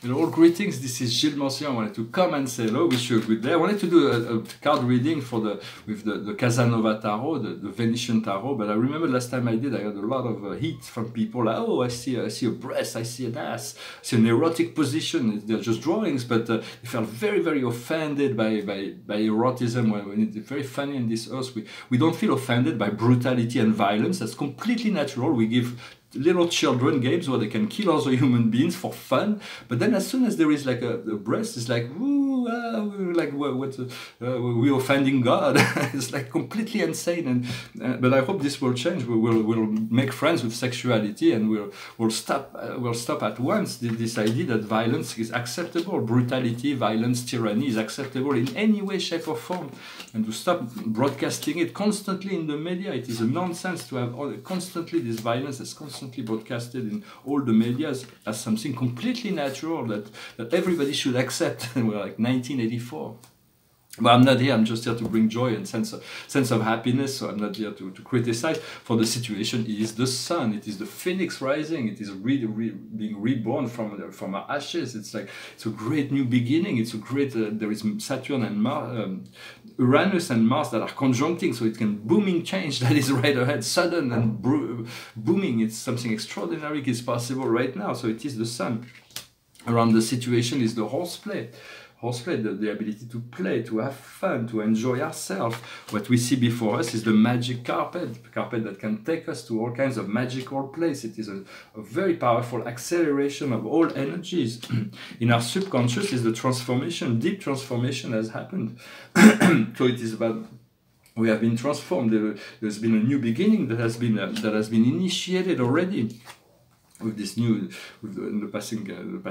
All greetings. This is Gilles Mancian. I wanted to come and say hello. Wish you a good day. I wanted to do a card reading for with the Casanova Tarot, the Venetian Tarot. But I remember last time I did, I got a lot of heat from people. Like, oh, I see a breast, I see an ass, I see an erotic position. They're just drawings, but they felt very, very offended by erotism. When it's very funny in this earth, we don't feel offended by brutality and violence. That's completely natural. We give little children games where they can kill other human beings for fun, but then as soon as there is like a breast, it's like, ooh, like we're offending God. It's like completely insane. And but I hope this will change. We'll make friends with sexuality, and we'll stop at once this idea that violence is acceptable, brutality, violence, tyranny is acceptable in any way, shape, or form, and to stop broadcasting it constantly in the media. It is a nonsense to have constantly this violence that's constantly broadcasted in all the medias as something completely natural that everybody should accept. We're like 1984. But I'm not here, I'm just here to bring joy and sense of happiness, so I'm not here to criticize. For the situation, it is the sun, it is the phoenix rising, it is being reborn from our ashes. It's like, it's a great new beginning, it's a great, there is Saturn and Uranus and Mars that are conjuncting, so it can booming change that is right ahead, sudden and booming. It's something extraordinary is possible right now, so it is the sun. Around the situation is the horseplay. Horseplay, the ability to play, to have fun, to enjoy ourselves. What we see before us is the magic carpet that can take us to all kinds of magical places. It is a very powerful acceleration of all energies. In our subconscious is the transformation, deep transformation has happened. So it is about, we have been transformed. There's been a new beginning that has been initiated already. With this new, in the passing,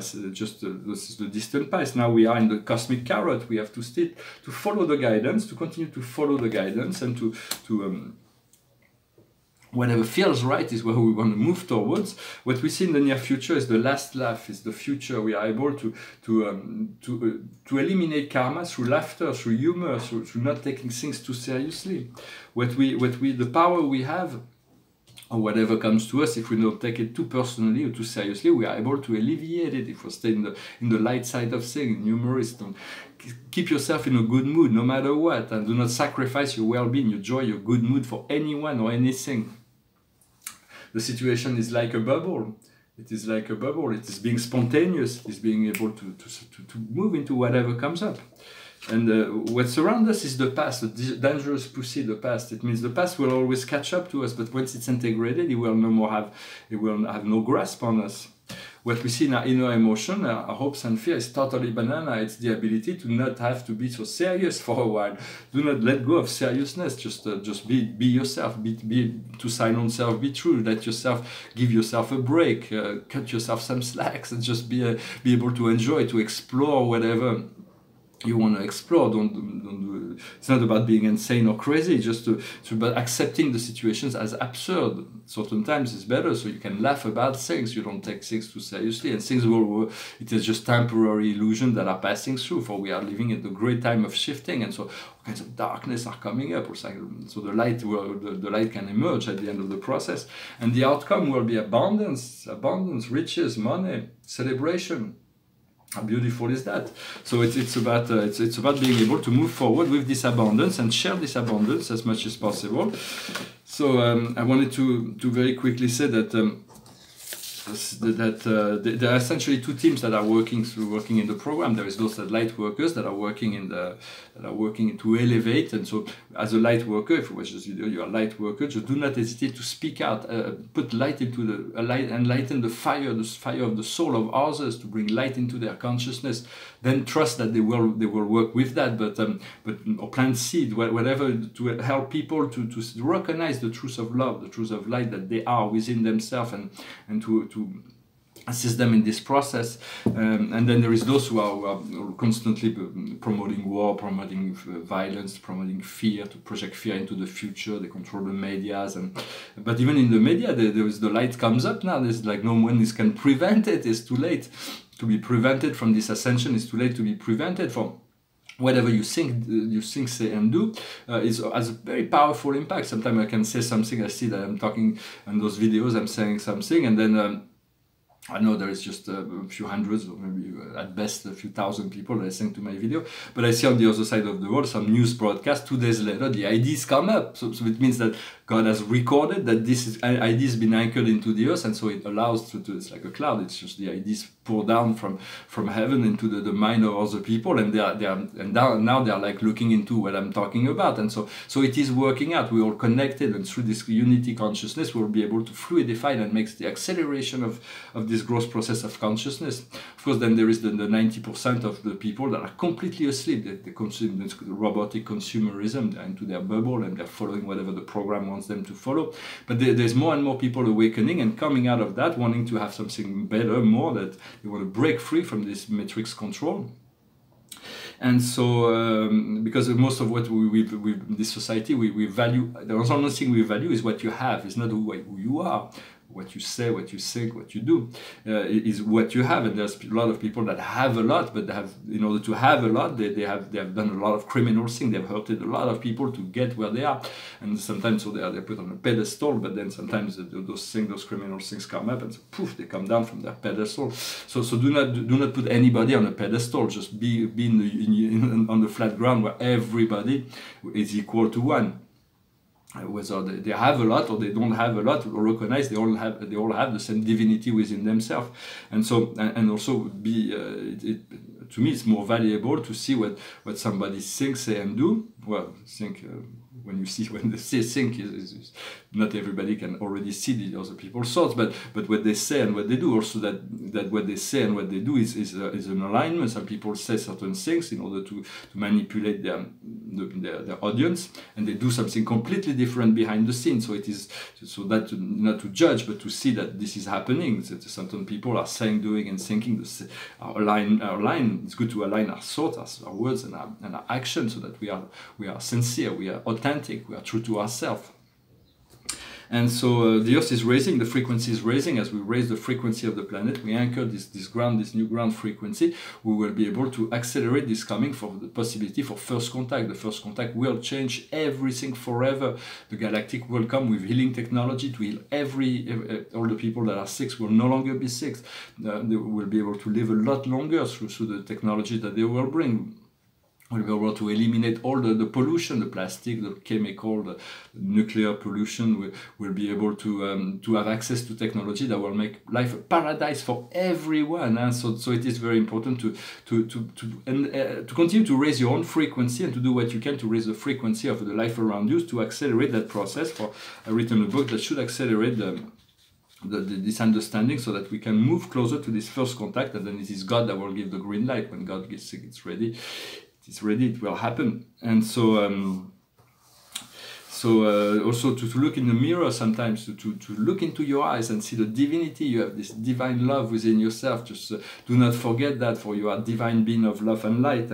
this is the distant past. Now we are in the cosmic carrot. We have to follow the guidance, to continue to follow the guidance, and to whatever feels right is where we want to move towards. What we see in the near future is the last laugh, is the future. We are able to eliminate karma through laughter, through humor, through not taking things too seriously. The power we have, or whatever comes to us, if we don't take it too personally or too seriously, we are able to alleviate it if we stay in the light side of things. Humorous, keep yourself in a good mood no matter what, and do not sacrifice your well-being, your joy, your good mood for anyone or anything. The situation is like a bubble. It is like a bubble. It is being spontaneous. It's being able to move into whatever comes up. And what's around us is the past, the dangerous pussy, the past. It means the past will always catch up to us, but once it's integrated, it will have no grasp on us. What we see in our inner emotion, our hopes and fear, is totally banana. It's the ability to not have to be so serious for a while. Do not let go of seriousness. Just be yourself. To silence self. Be true. Let yourself, give yourself a break. Cut yourself some slacks, and just be able to enjoy, to explore whatever you want to explore. Don't do it. It's not about being insane or crazy, it's about accepting the situations as absurd. Certain times it's better, so you can laugh about things, you don't take things too seriously, and things it is just temporary illusions that are passing through, for we are living at the great time of shifting, and so all kinds of darkness are coming up, so the light can emerge at the end of the process, and the outcome will be abundance, riches, money, celebration. How beautiful is that? So it's about being able to move forward with this abundance and share this abundance as much as possible. So I wanted to very quickly say that there are essentially two teams that are working in the program. There is those light workers that are working to elevate, and so as a light worker, if you watch this video, you are a light worker, just do not hesitate to speak out, put light into enlighten the fire of the soul of others, to bring light into their consciousness. Then trust that they will work with that, or plant seed, whatever, to help people to recognize the truth of love, the truth of light that they are within themselves, and to assist them in this process. And then there is those who are constantly promoting war, promoting violence, promoting fear, to project fear into the future. They control the medias, but even in the media, the light comes up now. There's like no one can prevent it. It's too late to be prevented from this ascension. It's too late to be prevented from whatever you think, say, and do. Has a very powerful impact. Sometimes I can say something, I see that I'm talking in those videos, I'm saying something, and then I know there is just a few hundreds or maybe at best a few thousand people listening to my video, but I see on the other side of the world some news broadcast 2 days later the IDs come up. So it means that God has recorded that ID has been anchored into the earth, and so it allows it's like a cloud. It's just the IDs pour down from heaven into the mind of other people, and now they are like looking into what I'm talking about, and so it is working out. We're all connected, and through this unity consciousness, we'll be able to fluidify and make the acceleration of this growth process of consciousness. Of course, then there is the 90% of the people that are completely asleep. They consume this robotic consumerism. They're into their bubble and they're following whatever the program wants them to follow. But there's more and more people awakening and coming out of that, wanting to have something better, more, that they want to break free from this matrix control. And so, because most of what we in this society, we value, the only thing we value is what you have, it's not who you are. What you say, what you think, what you do is what you have. And there's a lot of people that have a lot, but they have, in order to have a lot, they have done a lot of criminal things. They've hurted a lot of people to get where they are. And sometimes so they're put on a pedestal, but then sometimes those criminal things come up and so, poof, they come down from their pedestal. So do not put anybody on a pedestal. Just be on the flat ground where everybody is equal to one. Whether they have a lot or they don't have a lot, or recognize they all have the same divinity within themselves, and so and also be to me it's more valuable to see what somebody thinks, say, and do. Well, think when they say think is not everybody can already see the other people's thoughts, but what they say and what they do, also that what they say and what they do is an alignment. Some people say certain things in order to manipulate their audience, and they do something completely different behind the scenes. So it is so that not to judge, but to see that this is happening. That certain people are saying, doing, and thinking align. It's good to align our thoughts, our words, and our actions, so that we are sincere, we are authentic, we are true to ourselves. And so the earth is raising, the frequency is raising. As we raise the frequency of the planet, we anchor this new ground frequency, we will be able to accelerate this coming for the possibility for first contact. The first contact will change everything forever. The galactic will come with healing technology to heal all the people that are sick will no longer be sick. They will be able to live a lot longer through the technology that they will bring. We'll be able to eliminate all the pollution, the plastic, the chemical, the nuclear pollution. We'll be able to have access to technology that will make life a paradise for everyone. And so it is very important to continue to raise your own frequency and to do what you can to raise the frequency of the life around you, to accelerate that process. I've written a book that should accelerate this understanding, so that we can move closer to this first contact, and then it is God that will give the green light. When God gets it's ready, it will happen. And so also to look in the mirror sometimes, to look into your eyes and see the divinity. You have this divine love within yourself. Just do not forget that, for you are divine being of love and light.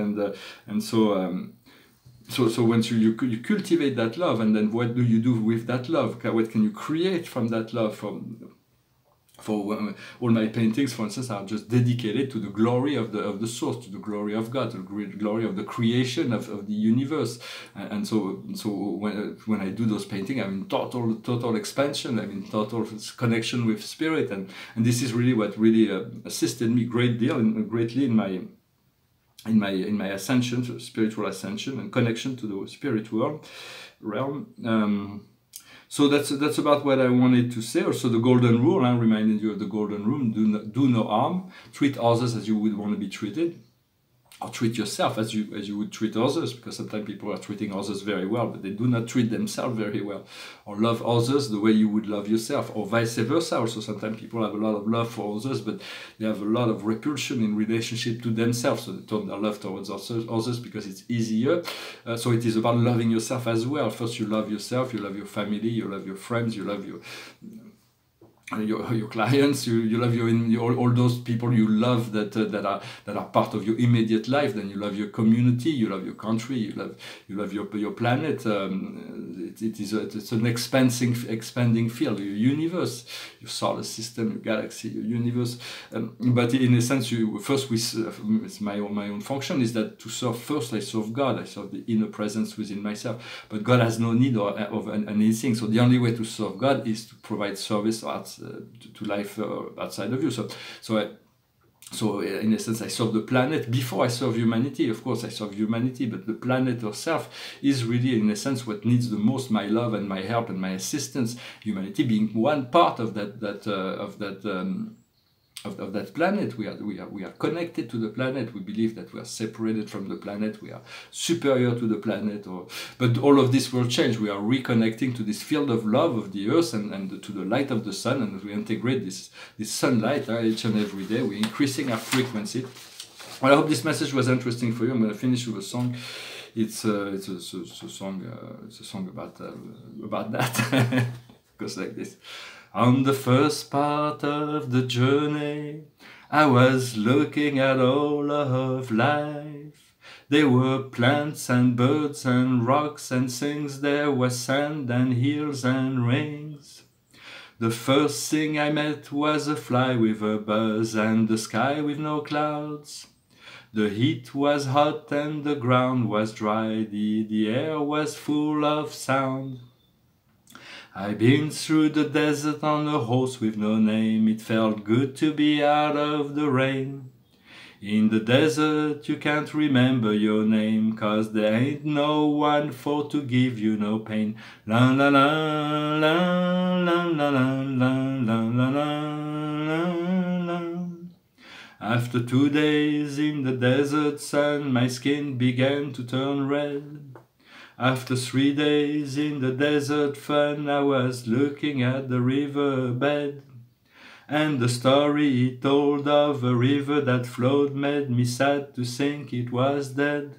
So once you cultivate that love, and then what do you do with that love? What can you create from that love? For all my paintings, for instance, are just dedicated to the glory of the source, to the glory of God, to the glory of the creation of the universe. And so when I do those paintings, I'm in total expansion. I'm in total connection with spirit, and this is really what really assisted me greatly in my ascension, spiritual ascension, and connection to the spiritual realm. So that's about what I wanted to say. Also, the golden rule, I'm reminding you of the golden rule: do no harm, treat others as you would want to be treated, or treat yourself as you would treat others, because sometimes people are treating others very well, but they do not treat themselves very well. Or love others the way you would love yourself, or vice versa. Also, sometimes people have a lot of love for others, but they have a lot of repulsion in relationship to themselves, so they turn their love towards others because it's easier. So it is about loving yourself as well. First, you love yourself, you love your family, you love your friends, you love your clients, you love all those people you love that are part of your immediate life. Then you love your community, you love your country, you love your planet. It's an expanding field, your universe, your solar system, your galaxy, your universe. But in a sense, it's my own function is that to serve first. I serve God. I serve the inner presence within myself. But God has no need of anything. So the only way to serve God is to provide service to life outside of you. So in a sense, I serve the planet before I serve humanity. Of course, I serve humanity, but the planet herself is really, in a sense, what needs the most my love and my help and my assistance. Humanity being one part of that planet. We are connected to the planet. We believe that we are separated from the planet. We are superior to the planet. But all of this will change. We are reconnecting to this field of love of the earth and to the light of the sun. And we integrate this sunlight each and every day. We're increasing our frequency. Well, I hope this message was interesting for you. I'm going to finish with a song. It's a song about that. It goes like this. On the first part of the journey, I was looking at all of life. There were plants and birds and rocks and things. There was sand and hills and rings. The first thing I met was a fly with a buzz and the sky with no clouds. The heat was hot and the ground was dry. The air was full of sound. I've been through the desert on a horse with no name. It felt good to be out of the rain. In the desert you can't remember your name, 'cause there ain't no one for to give you no pain. La la la la la la la la la la la. After 2 days in the desert sun, my skin began to turn red. After 3 days in the desert fun, I was looking at the riverbed. And the story it told of a river that flowed made me sad to think it was dead.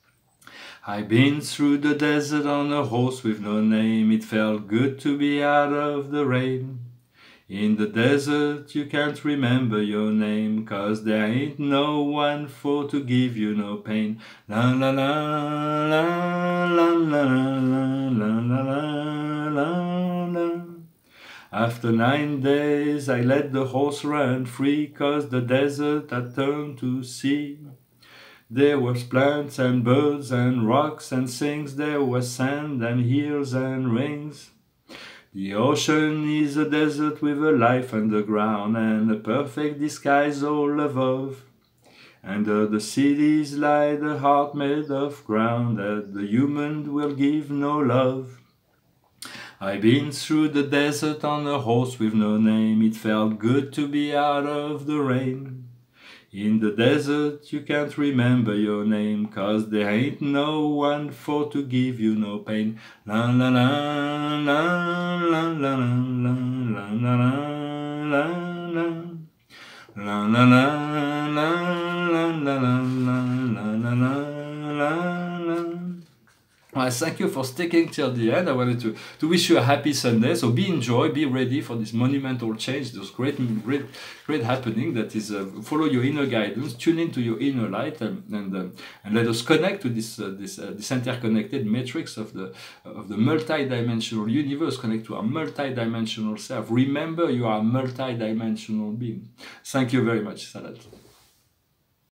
I've been through the desert on a horse with no name. It felt good to be out of the rain. In the desert you can't remember your name, 'cause there ain't no one for to give you no pain. La la la la la la la la la la la. After 9 days I let the horse run free, 'cause the desert had turned to sea. There was plants and birds and rocks and things. There was sand and hills and rings. The ocean is a desert with a life underground and a perfect disguise all above. Under the cities lie the heart made of ground that the human will give no love. I've been through the desert on a horse with no name. It felt good to be out of the rain. In the desert you can't remember your name, 'cause there ain't no one for to give you no pain. La la la la la la la la la la la la la la la la. I thank you for sticking till the end. I wanted to wish you a happy Sunday. So be enjoy, be ready for this monumental change, this great happening that is follow your inner guidance, tune into your inner light, and let us connect to this interconnected matrix of the multi-dimensional universe. Connect to our multi-dimensional self. Remember, you are a multi-dimensional being. Thank you very much, Salat.